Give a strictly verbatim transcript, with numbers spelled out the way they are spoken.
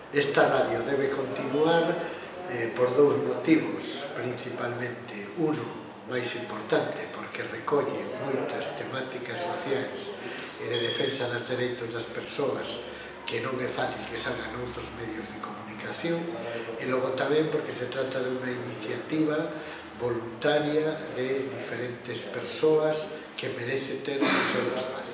Esta radio debe continuar eh, por dous motivos, principalmente. Uno, máis importante, porque recolle moitas temáticas sociais e de defensa dos dereitos das persoas que non é fácil que salgan outros medios de comunicación, e logo tamén porque se trata de unha iniciativa voluntaria de diferentes persoas que merece ter o seu espacio.